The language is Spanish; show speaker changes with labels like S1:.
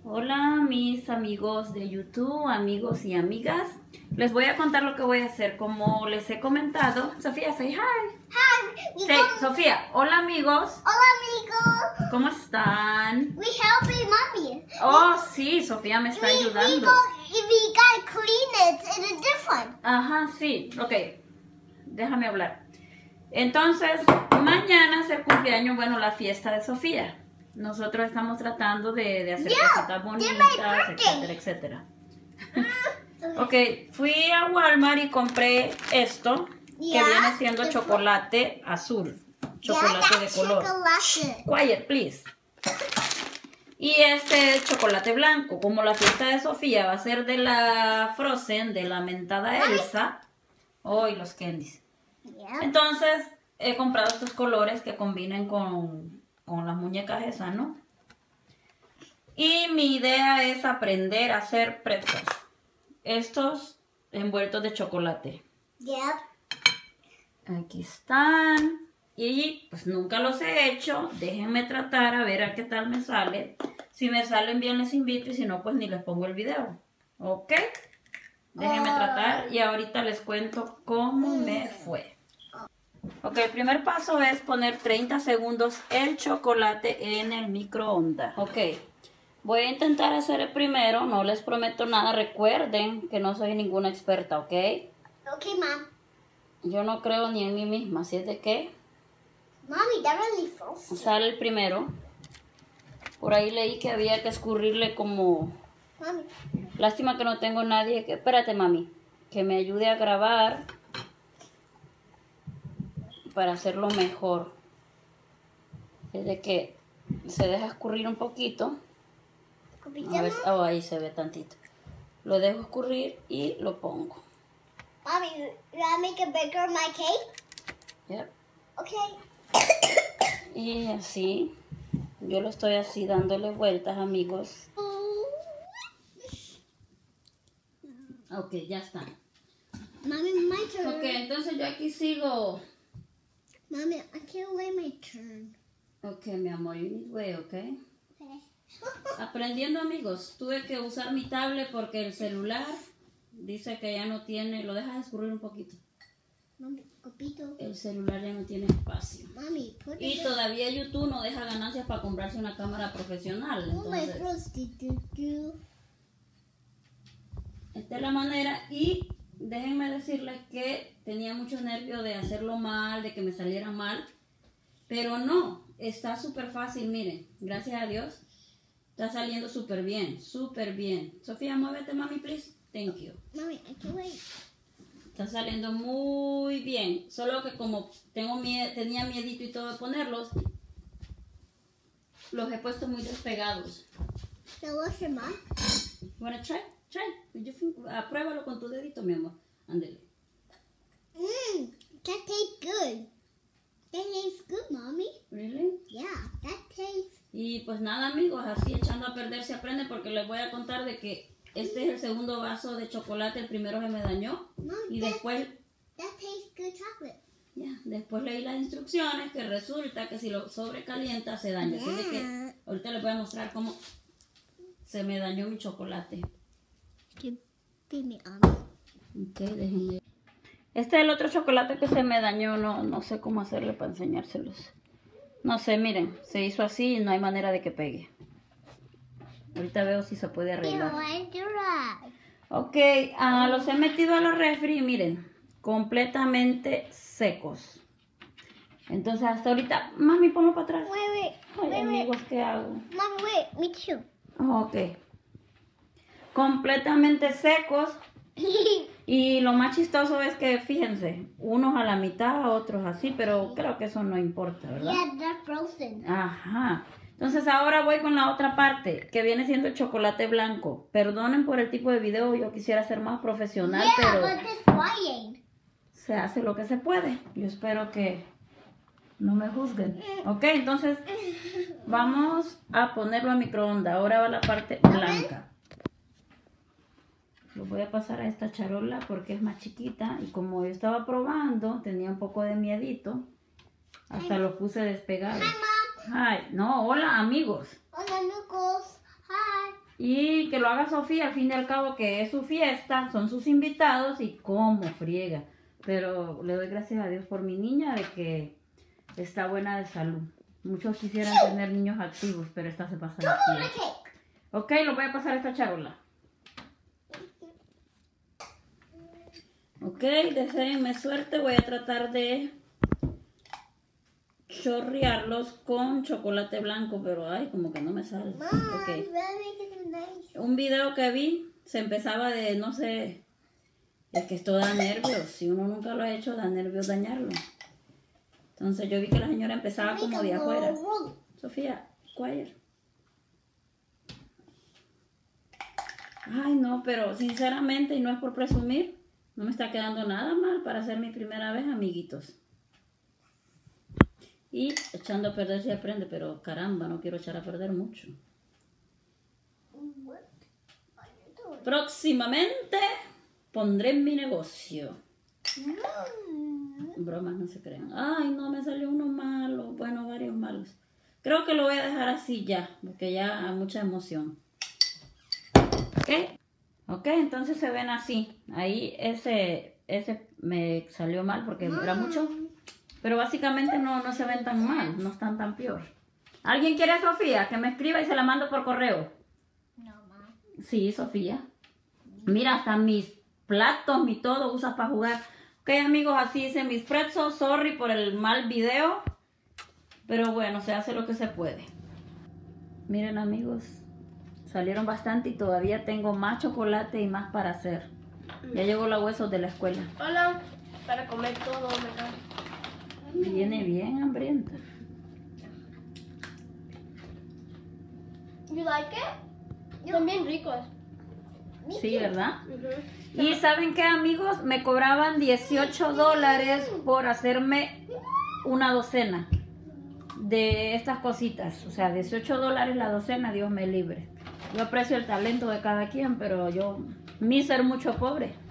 S1: Hola mis amigos de YouTube, amigos y amigas. Les voy a contar lo que voy a hacer. Como les he comentado, Sofía, say hi.
S2: Hi.
S1: Say, Sofía, hola amigos.
S2: Hola amigos.
S1: ¿Cómo están?
S2: We helping mommy.
S1: Oh, sí, Sofía me está ayudando.
S2: We gotta clean it in a different.
S1: Ajá, sí. Ok, déjame hablar. Entonces, mañana es el cumpleaños, bueno, la fiesta de Sofía. Nosotros estamos tratando de hacer cositas bonitas, etcétera, etcétera. Ok, fui a Walmart y compré esto, que viene siendo chocolate azul. Chocolate de color. Quiet, please. Y este chocolate blanco. Como la fiesta de Sofía va a ser de la Frozen, de la mentada Elsa. Oh, y los candies. Entonces, he comprado estos colores que combinen con las muñecas esas, ¿no? Y mi idea es aprender a hacer pretzels. Estos envueltos de chocolate. Aquí están. Y pues nunca los he hecho. Déjenme tratar a ver a qué tal me sale. Si me salen bien les invito y si no pues ni les pongo el video. ¿Ok? Déjenme tratar y ahorita les cuento cómo me fue. Ok, el primer paso es poner 30 segundos el chocolate en el microondas. Ok, voy a intentar hacer el primero, no les prometo nada, recuerden que no soy ninguna experta, ¿ok?
S2: Ok, mom.
S1: Yo no creo ni en mí misma, así es de que
S2: Mommy, that really frozen.
S1: sale el primero. Por ahí leí que había que escurrirle como...
S2: Mommy.
S1: Lástima que no tengo nadie que... Espérate, mami, que me ayude a grabar para hacerlo mejor. Es de que se deja escurrir un poquito. A ver, oh, ahí se ve tantito. Lo dejo escurrir y lo pongo.
S2: Mommy, you want to make it bigger my cake?
S1: Yep.
S2: Okay.
S1: Y así, yo lo estoy así dándole vueltas, amigos. Ok, ya está.
S2: Mommy, my turn.
S1: Ok, entonces yo aquí sigo.
S2: Mommy, I can't wait my turn.
S1: Ok, mi amor, you need way, ok.
S2: Okay.
S1: Aprendiendo, amigos. Tuve que usar mi tablet porque el celular dice que ya no tiene... Lo dejas escurrir un poquito.
S2: Mommy, copito.
S1: El celular ya no tiene espacio.
S2: Mommy, put
S1: Y
S2: it.
S1: todavía YouTube no deja ganancias para comprarse una cámara profesional.
S2: Oh, my
S1: Entonces,
S2: frosty do.
S1: esta es la manera. Y déjenme decirles que tenía mucho nervio de hacerlo mal, de que me saliera mal. Pero no, está súper fácil, miren. Gracias a Dios. Está saliendo súper bien, súper bien. Sofía, muévete, mami, please. Thank you.
S2: Mommy, I can't wait.
S1: Está saliendo muy bien. Solo que como tenía miedito y todo de ponerlos, los he puesto muy despegados.
S2: So what's your mom?
S1: Wanna try? Pruébalo con tu dedito, mi amor. Ándale.
S2: That tastes good. That tastes good, Mommy.
S1: Really?
S2: Yeah, that tastes.
S1: Y pues nada, amigos, así echando a perder se aprende, porque les voy a contar de que este es el segundo vaso de chocolate, el primero se me dañó.
S2: Mommy,
S1: Y después,
S2: that tastes good chocolate.
S1: después leí las instrucciones que resulta que si lo sobrecalienta se daña. Así de que ahorita les voy a mostrar cómo se me dañó mi chocolate.
S2: Give me
S1: Ok, déjenme. Este es el otro chocolate que se me dañó, no sé cómo hacerle para enseñárselos. No sé, miren, se hizo así y no hay manera de que pegue. Ahorita veo si se puede arreglar. Ok, los he metido a la refri y miren, completamente secos. Entonces hasta ahorita, mami, ponlo para atrás. Ay, amigos, ¿qué hago?
S2: Mommy, wait, me too.
S1: Ok. Completamente secos. Y lo más chistoso es que, fíjense, unos a la mitad, otros así, pero creo que eso no importa, ¿verdad?
S2: Yeah, they're frozen.
S1: Ajá. Entonces ahora voy con la otra parte, que viene siendo el chocolate blanco. Perdonen por el tipo de video, yo quisiera ser más profesional, pero
S2: but it's flying.
S1: se hace lo que se puede. Yo espero que no me juzguen. Ok, entonces vamos a ponerlo a microondas. Ahora va la parte blanca. Lo voy a pasar a esta charola porque es más chiquita. Y como yo estaba probando, tenía un poco de miedito. Hasta lo puse despegados.
S2: Hi, Mom.
S1: Hi. No, hola amigos.
S2: Hola, amigos. Hi.
S1: Y que lo haga Sofía, al fin y al cabo que es su fiesta, son sus invitados y cómo friega. Pero le doy gracias a Dios por mi niña de que está buena de salud. Muchos quisieran tener niños activos, pero esta se pasa de tiempo. Ok, lo voy a pasar a esta charola. Ok, deseenme suerte. Voy a tratar de chorrearlos con chocolate blanco, pero ay, como que no me sale. Okay. Un video que vi, se empezaba de, no sé, es que esto da nervios. Si uno nunca lo ha hecho, da nervios dañarlo. Entonces yo vi que la señora empezaba como de afuera. Sofía, quiet. Ay, no, pero sinceramente, y no es por presumir, no me está quedando nada mal para hacer mi primera vez, amiguitos. Y echando a perder se aprende, pero caramba, no quiero echar a perder mucho. Próximamente pondré en mi negocio. Bromas, no se crean. Ay, no, me salió uno malo. Bueno, varios malos. Creo que lo voy a dejar así ya, porque ya hay mucha emoción. Ok, entonces se ven así. Ahí ese me salió mal porque era mucho. Pero básicamente no se ven tan mal, no están tan peor. ¿Alguien quiere a Sofía? Que me escriba y se la mando por correo.
S2: No, ma.
S1: Sí, Sofía. Mira, hasta mis platos, mi todo usas para jugar. Ok, amigos, así hice mis pretzels. Sorry por el mal video. Pero bueno, se hace lo que se puede. Miren, amigos. Salieron bastante y todavía tengo más chocolate y más para hacer. Ya llegó la huesos de la escuela.
S3: Hola, para comer todo, ¿verdad?
S1: Viene bien hambrienta.
S3: You like it? Son bien ricos.
S1: Sí, ¿verdad? Y ¿saben qué, amigos? Me cobraban $18 por hacerme una docena de estas cositas. O sea, $18 la docena, Dios me libre. Yo aprecio el talento de cada quien, pero yo, mi ser mucho pobre.